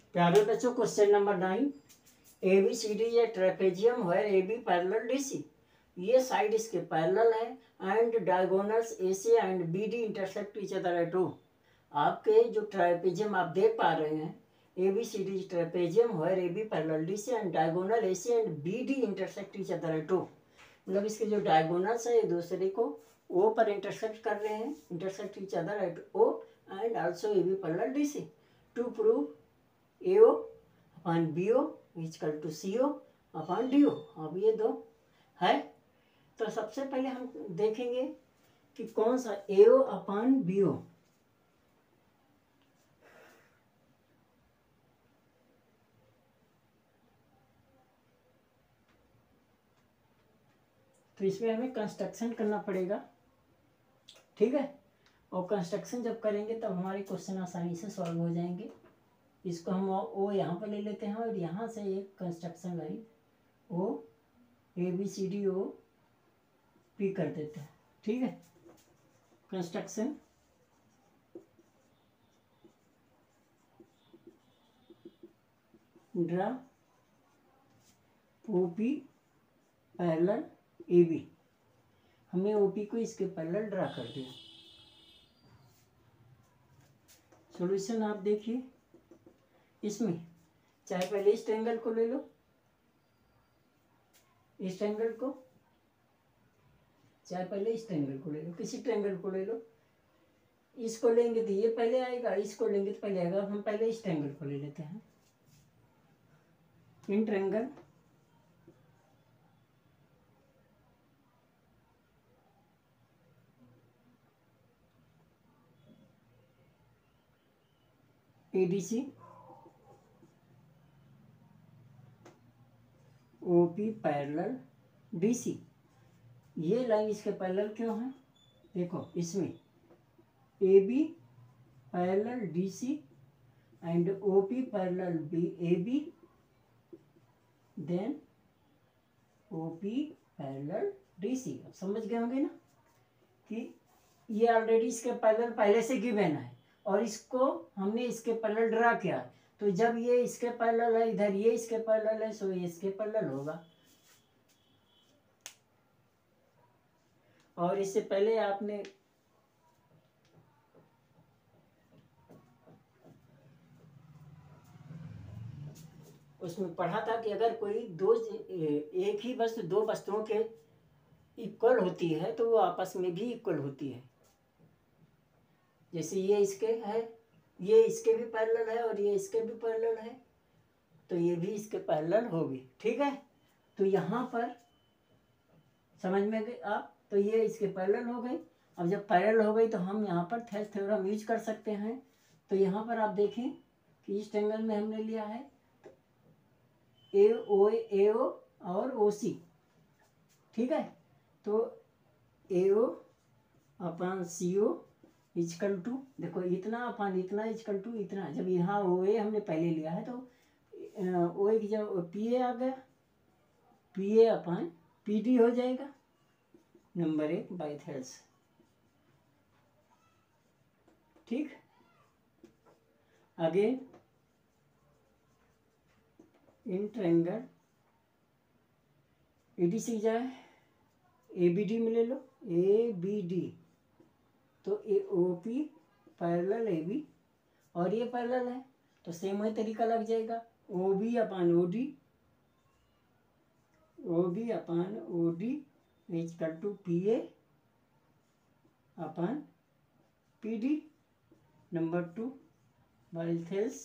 प्यारे बच्चों, question number 9, ABCD is a trapezium where AB parallel DC. ये side इसके पैरेलल है and diagonals AC and BD intersect each other at O. आपके जो trapezium आप देख पा रहे हैं, ABCD trapezium where AB parallel DC and diagonal AC and BD intersect each other at O. मतलब इसके जो डायगोनल्स है ये दूसरे को O पर इंटरसेक्ट कर रहे हैं, intersect each other at O and also AB parallel DC. To prove AO upon BO equal to CO upon DO. अब ये दो है, तो सबसे पहले हम देखेंगे कि कौन सा AO अपॉन BO. तो इसमें हमें कंस्ट्रक्शन करना पड़ेगा, ठीक है. और कंस्ट्रक्शन जब करेंगे तब हमारे क्वेश्चन आसानी से सॉल्व हो जाएंगे. इसको हम ओ यहाँ पर ले लेते हैं और यहाँ से एक कंस्ट्रक्शन लाइन ओ ABCDOP कर देते हैं, ठीक है. Construction draw OP parallel AB. हमने OP को इसके पैरेलल ड्रा कर दिया. सॉल्यूशन आप देखिए, इसमें चाहे पहले इस ट्रायंगल को ले लो, इस ट्रायंगल को, चाहे पहले इस ट्रायंगल को ले लो, किसी ट्रायंगल को ले लो. इसको लेंगे तो ये पहले आएगा, इसको लेंगे तो पहले आएगा. हम पहले इस ट्रायंगल को ले लेते हैं. In triangle ADC OP parallel DC. ये लाइन इसके पैरेलल क्यों है? देखो इसमें AB parallel DC and OP parallel AB, then OP parallel DC. अब समझ गए होंगे ना कि ये ऑलरेडी इसके पैरेलल पहले से गिवन है और इसको हमने इसके पैरेलल ड्रा किया. तो जब ये इसके पैरेलल है, इधर ये इसके पैरेलल है, सो ये इसके पैरेलल होगा. और इससे पहले आपने उसमें पढ़ा था कि अगर कोई एक ही वस्तु दो वस्तुओं के इक्वल होती है तो वो आपस में भी इक्वल होती है. जैसे ये इसके है, ये इसके भी पैरेलल है और ये इसके भी पैरेलल है, तो ये भी इसके पैरेलल होगी, ठीक है. तो यहाँ पर समझ में गए आप, तो ये इसके पैरेलल हो गई. अब जब पैरेलल हो गई तो हम यहाँ पर थेल्स थ्योरम यूज कर सकते हैं. तो यहाँ पर आप देखें कि इस ट्रायंगल में हमने लिया है AO और OC, ठीक है. तो AO upon CO equal to, देखो इतना अपॉन इतना इक्वल टू इतना. जब यहाँ OA हमने पहले लिया है तो OA की जब PA आ गया, PA अपॉन PD हो जाएगा. नंबर 1 बाई थेल्स, ठीक. अगेन इन ट्रायंगल ADC जाए ABD में ले लो, ABD. तो OP पैरेलल AB और ये पैरेलल है तो सेम वही तरीका लग जाएगा. OB upon OD, OB upon OD equal to PA upon PD. Number 2 by Thales,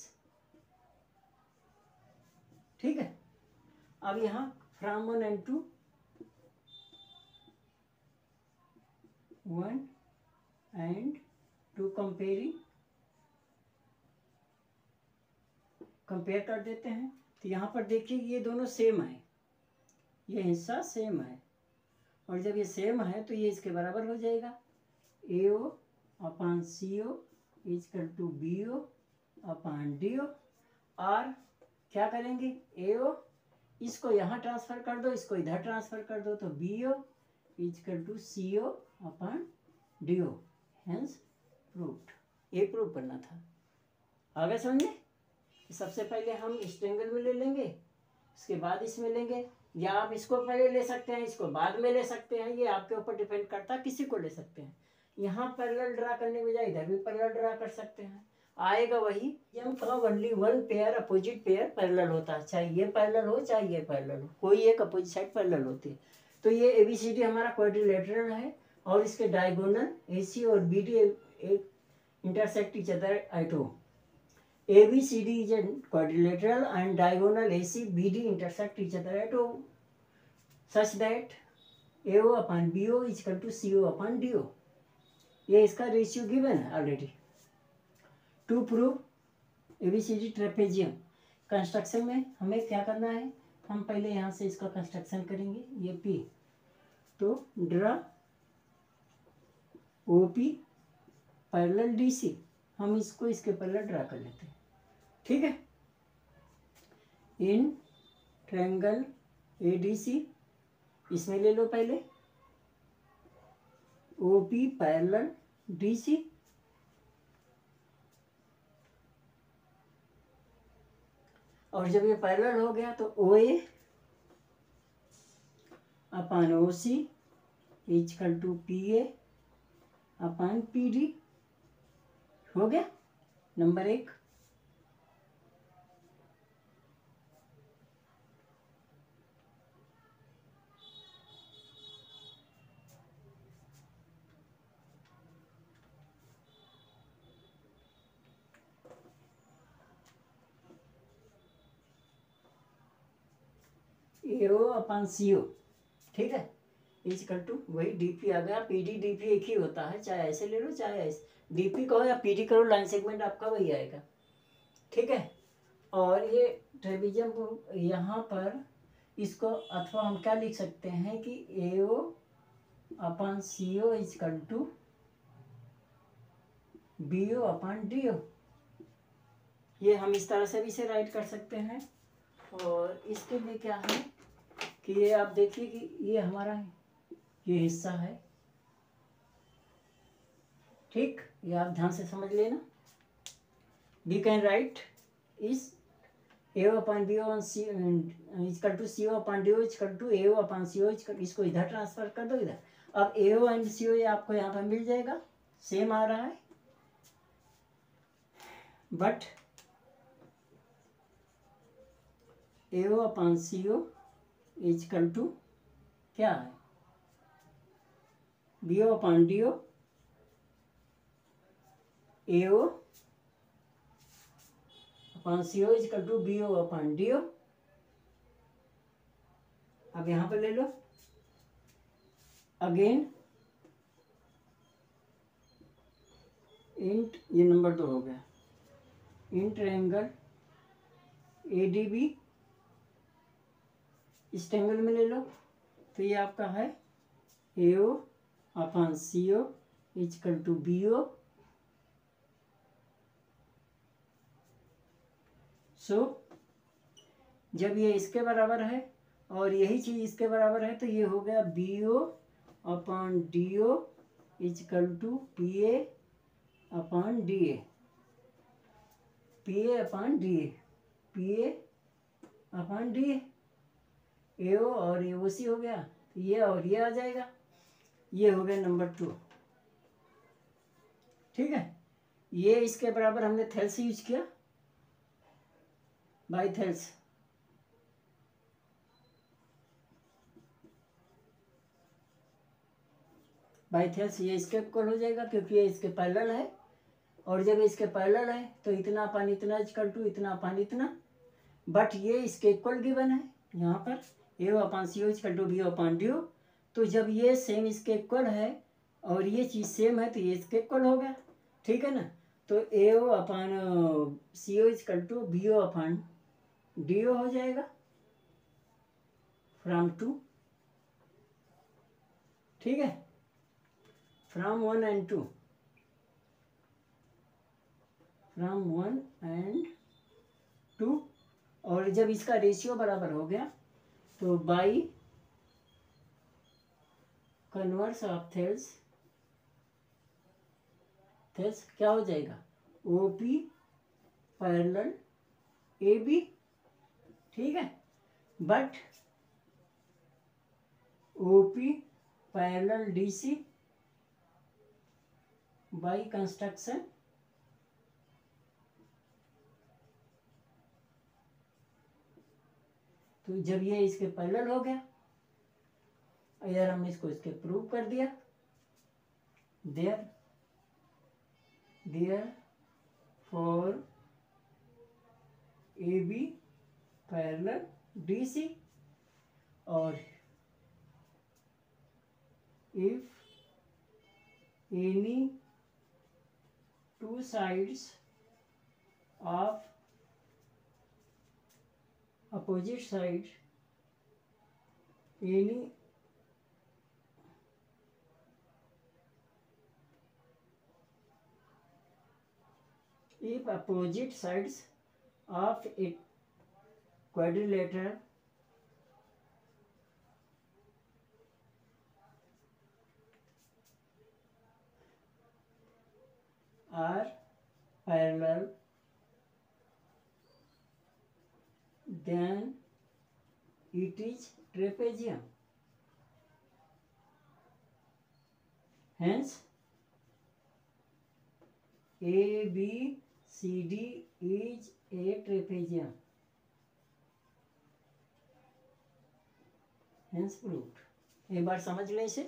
ठीक है. अब यहाँ फ्रॉम 1 and 2, 1 and 2 कंपेयर कर देते हैं. तो यहाँ पर देखिए ये दोनों सेम है, ये हिस्सा सेम है और जब ये सेम है तो ये इसके बराबर हो जाएगा. AO upon CO equal to BO upon DO. और क्या करेंगे, AO इसको यहाँ ट्रांसफर कर दो, इसको इधर ट्रांसफर कर दो, तो BO equal to CO upon DO. Hence proved. ये प्रूव करना था. आगे समझे. सबसे पहले हम इस ट्रायंगल में ले लेंगे, उसके बाद इसमें लेंगे, या आप इसको पहले ले सकते हैं, इसको बाद में ले सकते हैं, ये आपके ऊपर डिपेंड करता है, किसी को ले सकते हैं। यहाँ पैरेलल ड्रा करने के बजाय इधर भी पैरेलल ड्रा कर सकते हैं, आएगा वही। हम कहा only one pair opposite pair parallel होता है, चाहे ये पैरेलल हो चाहे ये पैरेलल हो, कोई एक अपोजिट साइड पैरेलल होती है। तो ये ABCD हमारा क्वाड्रिलेटरल है और इसके डायगोनल AC और BD intersect each other at O. ABCD is a quadrilateral and diagonal ACBD intersect each other at O, such that AO upon BO is equal to CO upon DO. ये इसका ratio given है already. To prove ABCD trapezium construction में हमें क्या करना है, हम पहले यहाँ से इसका कंस्ट्रक्शन करेंगे, ये P, तो ड्रा OP पैरेलल DC, हम इसको इसके पैरेलल ड्रा कर लेते हैं, ठीक है। इन ट्रायंगल ADC इसमें ले लो पहले OP पैरेलल DC, और जब ये पैरेलल हो गया तो OA upon OC equal to PA upon PD हो गया नंबर 1। AO अपॉन CO, ठीक है, इक्वल टू वही DP आ गया। PD DP एक ही होता है, चाहे ऐसे ले लो चाहे ऐसे, DP कहो या PD करो, लाइन सेगमेंट आपका वही आएगा, ठीक है। और ये ट्रेपेजियम को यहाँ पर इसको अथवा हम क्या लिख सकते हैं कि AO upon CO equal to BO upon DO, ये हम इस तरह से भी इसे राइट कर सकते हैं। और इसके लिए क्या है कि ये आप देखिए कि ये हमारा ये हिस्सा है, ठीक, ये आप ध्यान से समझ लेना। We can write is AO upon BO equal to CO upon DO equal to AO upon CO, इसको इधर ट्रांसफर कर दो इधर। अब AO एंड CO ये आपको यहाँ पर मिल जाएगा, सेम आ रहा है, but AO upon CO equal to क्या है, BO upon DO, AO upon CO equal to BO upon DO। अब यहाँ पर ले लो अगेन इंट, ये नंबर 2 हो गया, इन ट्रायंगल ADB इस ट्रायंगल में ले लो, तो ये आपका है AO upon CO equal to BO। So जब ये इसके बराबर है और यही चीज़ इसके बराबर है तो ये हो गया BO upon DO equal to PA upon DA, PA upon DA, PA upon DA, AO और AOC हो गया, ये और ये आ जाएगा, ये हो गया नंबर 2, ठीक है। ये इसके बराबर हमने थेल्स यूज किया, बाई थेल्स, बाई थेल्स ये इसके इक्वल हो जाएगा क्योंकि ये इसके पैरेलल है, और जब इसके पैरेलल है तो इतना अपान इतना इक्वल टू इतना अपान इतना, बट ये इसके इक्वल गिवन है यहाँ पर AO upon CO equal to BO upon DO। तो जब ये सेम इसके इक्वल है और ये चीज़ सेम है तो ये इसके इक्वल हो गया, ठीक है ना। तो AO upon CO equal to BO upon DO हो जाएगा फ्रॉम 2, ठीक है, फ्रॉम 1 and 2, फ्रॉम 1 and 2। और जब इसका रेशियो बराबर हो गया तो by converse of Thales, Thales क्या हो जाएगा OP पैरेलल ए बी, ठीक है, but O P parallel D C by construction तो जब ये इसके पैरेलल हो गया, इधर हमने इसको इसके प्रूव कर दिया, therefore A B parallel D C, और if any two sides of opposite side any if opposite sides of a quadrilateral are parallel then it is trapezium. Hence ABCD is a trapezium. Hence proved. एक बार समझ लें इसे।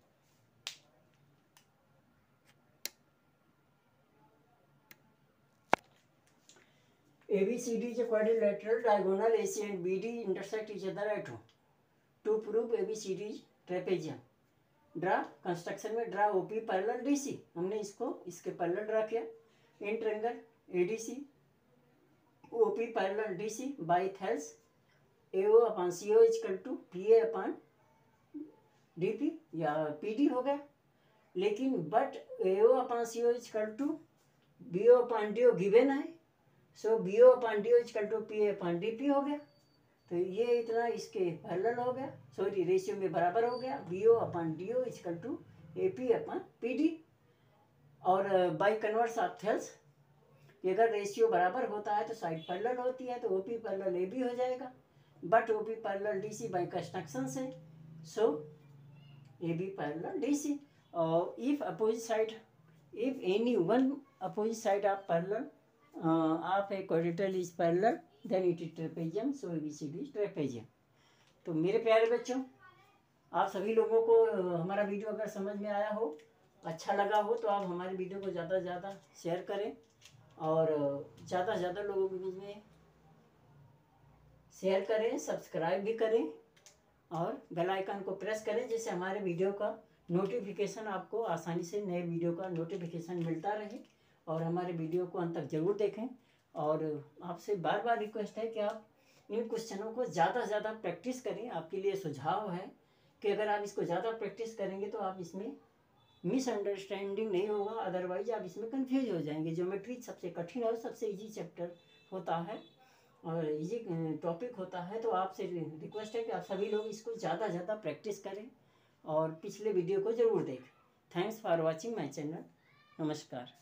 ABCD is a quadrilateral diagonal AC and BD intersect each other at O. To prove ABCD is trapezium, draw construction में draw OP parallel DC, हमने इसको इसके parallel draw किया। In triangle ADC OP parallel DC by Thales AO upon CO equal to PA upon DP या PD हो गया, लेकिन but AO upon CO equal to BO upon DO given है, so BO upon DO equal to PA upon DP हो गया। तो ये इतना इसके पैरेलल हो गया, सॉरी रेशियो में बराबर हो गया, BO upon DO equal to AP upon PD। और बाई कन्वर्स ऑफ थेल्स अगर रेशियो बराबर होता है तो साइड पैरेलल होती है, तो OP पैरेलल AB हो जाएगा, but OP parallel DC by construction से, सो AB पैरेलल DC। और if opposite side, if any one opposite side of parallel of a quadrilateral is parallel then it is trapezium, so ABCD is trapezium. तो मेरे प्यारे बच्चों, आप सभी लोगों को हमारा वीडियो अगर समझ में आया हो, अच्छा लगा हो, तो आप हमारे वीडियो को ज़्यादा से ज़्यादा शेयर करें और ज़्यादा से ज़्यादा लोगों के बीच में शेयर करें, सब्सक्राइब भी करें और बेल आइकन को प्रेस करें, जिससे हमारे वीडियो का नोटिफिकेशन आपको आसानी से नए वीडियो का नोटिफिकेशन मिलता रहे। और हमारे वीडियो को अंत तक जरूर देखें। और आपसे बार बार रिक्वेस्ट है कि आप इन क्वेश्चनों को ज़्यादा से ज़्यादा प्रैक्टिस करें। आपके लिए सुझाव है कि अगर आप इसको ज़्यादा प्रैक्टिस करेंगे तो आप इसमें मिसअंडरस्टैंडिंग नहीं होगा, अदरवाइज आप इसमें कंफ्यूज हो जाएंगे। ज्योमेट्री सबसे कठिन और सबसे इजी चैप्टर होता है और इजी टॉपिक होता है, तो आपसे रिक्वेस्ट है कि आप सभी लोग इसको ज़्यादा से ज़्यादा प्रैक्टिस करें और पिछले वीडियो को ज़रूर देखें। Thanks for watching my channel. नमस्कार।